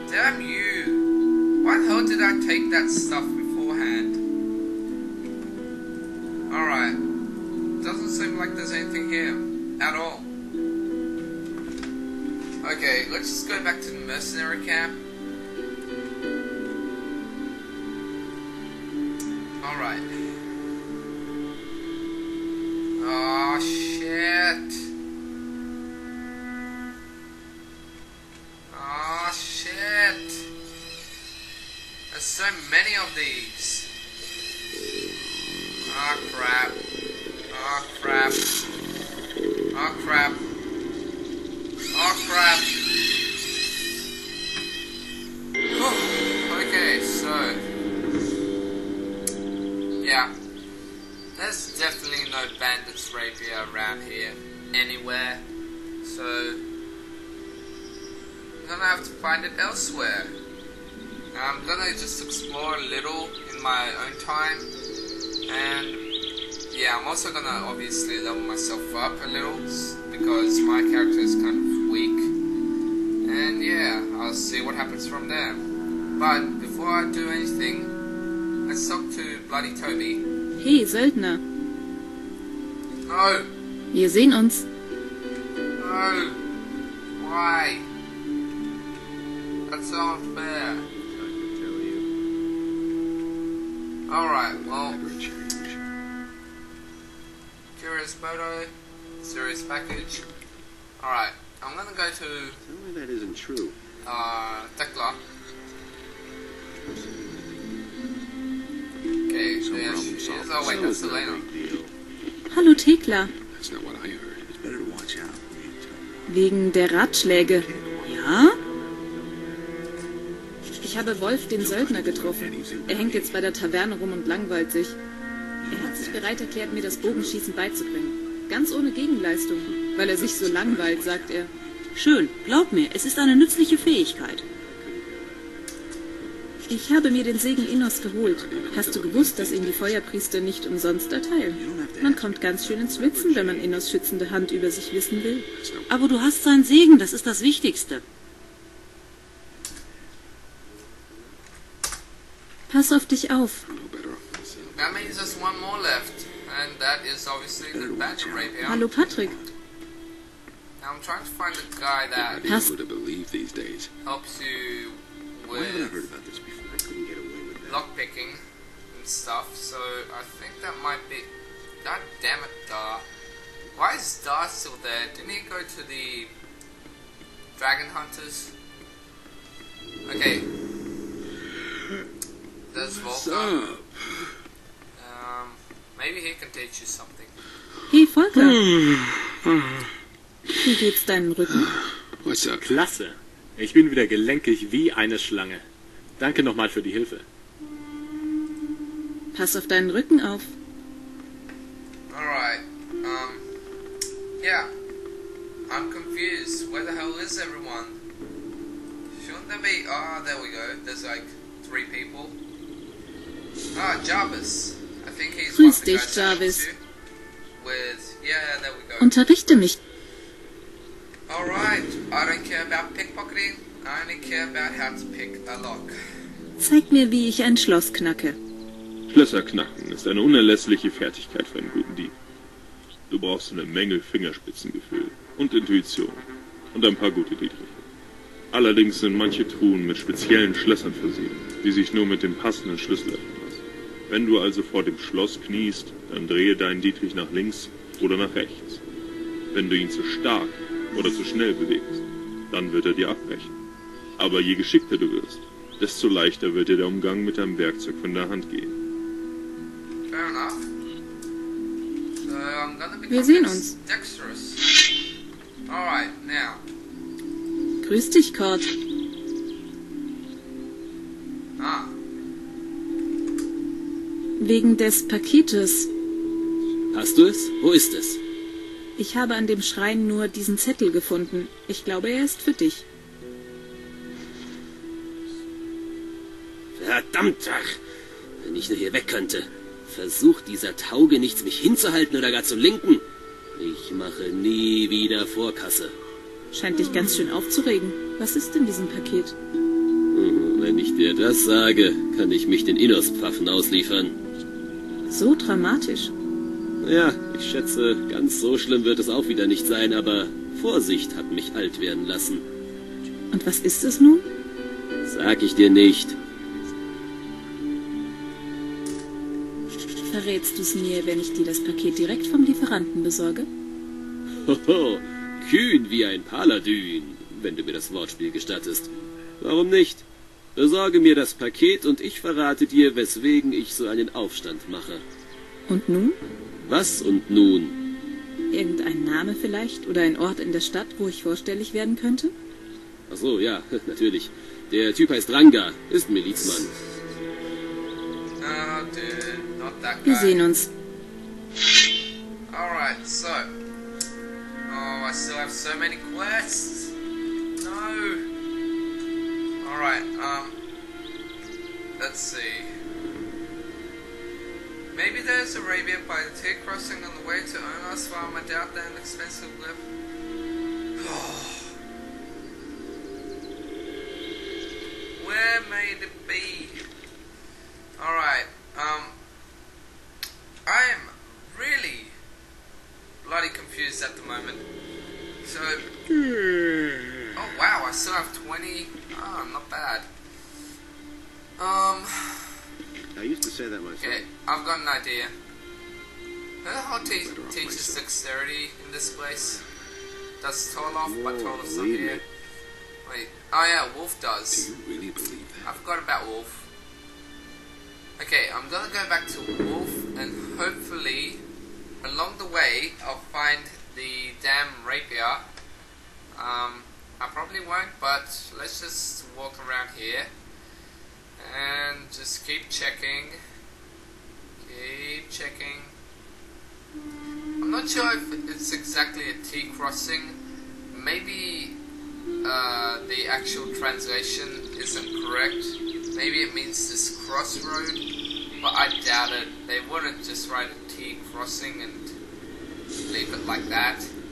Damn you! Why the hell did I take that stuff beforehand? Alright. Doesn't seem like there's anything here. At all. Okay, let's just go back to the mercenary camp. Alright. Oh shit. Oh shit. There's so many of these. Oh crap. Oh crap. Oh crap. Oh crap. Okay, so yeah, there's definitely no bandits rapier around here anywhere, so I'm gonna have to find it elsewhere. I'm gonna just explore a little in my own time, and yeah, I'm also gonna obviously level myself up a little because my character is kind of weak, and yeah, I'll see what happens from there. But before I do anything, let's talk to Bloody Toby. Hey, Söldner. No. Wir sehen uns. No. Why? That's so unfair. Alright, well. Curious Moto. Serious package. Alright, I'm gonna go to... Tell me that isn't true. Tekla. Okay, there she is. Oh wait, that's Elena. Hallo, Tekla. That's not what I heard. It's better to watch out. Wegen der Ratschläge. Ja? Ich habe Wolf, den Söldner, getroffen. Er hängt jetzt bei der Taverne rum und langweilt sich. Er hat sich bereit erklärt, mir das Bogenschießen beizubringen. Ganz ohne Gegenleistung, weil er sich so langweilt, sagt er. Schön, glaub mir, es ist eine nützliche Fähigkeit. Ich habe mir den Segen Innos geholt. Hast du gewusst, dass ihn die Feuerpriester nicht umsonst erteilen? Man kommt ganz schön ins Schwitzen, wenn man Innos schützende Hand über sich wissen will. Aber du hast seinen Segen, das ist das Wichtigste. Pass auf dich auf. That means there's one more left, and that is obviously the Badger Rapier. Hallo, Patrick. Now I'm trying to find the guy that Pass. To believe these days. helps you Why haven't I heard with about this before? I couldn't get away with that. lockpicking and stuff, so I think that might be... God damn it, Dar. Why is Dar still there? Didn't he go to the Dragon Hunters? Okay. There's Volker. Maybe he can teach you something. Hey, Volker. Wie geht's deinen Rücken? What's up? Klasse. Ich bin wieder gelenkig wie eine Schlange. Danke nochmal für die Hilfe. Pass auf deinen Rücken auf. Alright. Yeah. I'm confused. Where the hell is everyone? Shouldn't there be... Ah, there we go. There's like 3 people. Ah, Jarvis. I think he's one Grüß of the dich, guys that helps Jarvis. you with... Yeah, there we go. Unterrichte mich. Alright. I don't care about pickpocketing. I only care about how to pick a lock. Zeig mir, wie ich ein Schloss knacke. Schlösser knacken ist eine unerlässliche Fertigkeit für einen guten Dieb. Du brauchst eine Menge Fingerspitzengefühl und Intuition und ein paar gute Dietriche. Allerdings sind manche Truhen mit speziellen Schlössern versehen, die sich nur mit dem passenden Schlüssel öffnen lassen. Wenn du also vor dem Schloss kniest, dann drehe deinen Dietrich nach links oder nach rechts. Wenn du ihn zu stark oder zu schnell bewegst, dann wird er dir abbrechen. Aber je geschickter du wirst, desto leichter wird dir der Umgang mit deinem Werkzeug von der Hand gehen. Fair enough. So I'm gonna Wir become sehen uns. dexterous. Alright, now. Grüß dich, Cord. Ah. Wegen des Paketes. Hast du es? Wo ist es? Ich habe an dem Schrein nur diesen Zettel gefunden. Ich glaube, er ist für dich. Verdammt, ach, wenn ich nur hier weg könnte. Versucht dieser Taugenichts mich hinzuhalten oder gar zu lenken. Ich mache nie wieder Vorkasse. Scheint dich ganz schön aufzuregen. Was ist in diesem Paket? Wenn ich dir das sage, kann ich mich den Innospfaffen ausliefern. So dramatisch. Ja, ich schätze, ganz so schlimm wird es auch wieder nicht sein, aber Vorsicht hat mich alt werden lassen. Und was ist es nun? Sag ich dir nicht. Verrätst du es mir, wenn ich dir das Paket direkt vom Lieferanten besorge? Hoho, kühn wie ein Paladin, wenn du mir das Wortspiel gestattest. Warum nicht? Besorge mir das Paket und ich verrate dir, weswegen ich so einen Aufstand mache. Und nun? Was und nun? Irgendein Name vielleicht? Oder ein Ort in der Stadt, wo ich vorstellig werden könnte? Ach so, ja, natürlich. Der Typ heißt Ranga, ist ein Milizmann. Oh, dude, not that guy. Wir sehen uns. Alright, so. Oh, I still have so many quests. No. Alright, let's see. Maybe there's Arabia by the T crossing on the way to Onos Farm. I doubt that an expensive lift. Where may it be? Alright, I am really bloody confused at the moment. So, oh wow, I still have 20. Oh, not bad. I used to say that myself. Okay, I've got an idea. Who the hell teaches dexterity in this place? Does Toloff, but Toloff's not believe here. me. Wait, oh yeah, Wolf Do does. you really believe I that? forgot about Wolf. Okay, I'm gonna go back to Wolf and hopefully along the way I'll find the damn rapier. I probably won't, but let's just walk around here and just keep checking. Keep checking. I'm not sure if it's exactly a T crossing. Maybe the actual translation isn't correct. Maybe it means this crossroad, but I doubt it. They wouldn't just write a T crossing and leave it like that.